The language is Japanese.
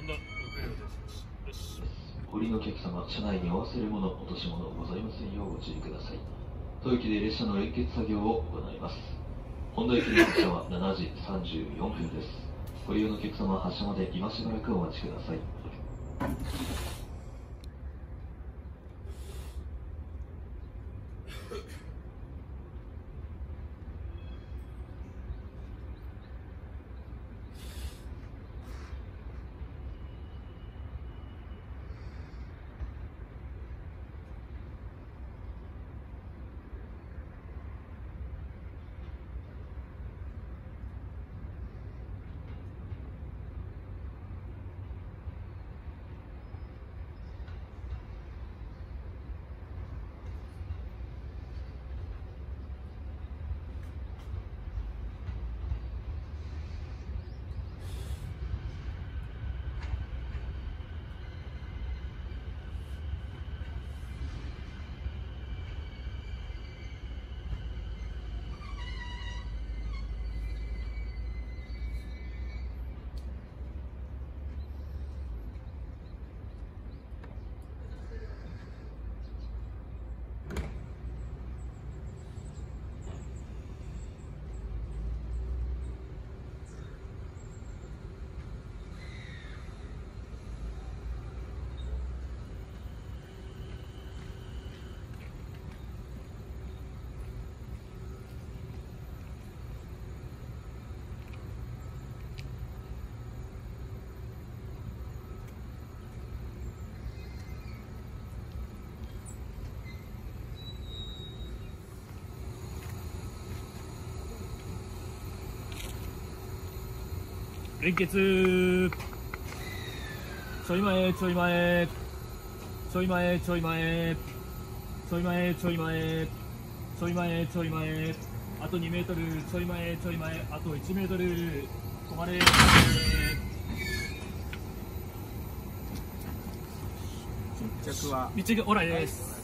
降りのお客様、車内にお忘れ物、落とし物ございませんようご注意ください。当駅で列車の連結作業を行います。本土駅の発車は7時34分です。ご利用のお客様は発車まで今しばらくお待ちください。 連結。ちょい前、ちょい前。ちょい前、ちょい前。ちょい前、ちょい前。ちょい前、ちょい前。あと2メートル。ちょい前、ちょい前。あと1メートル。止まれ。 密着は密着オーライです。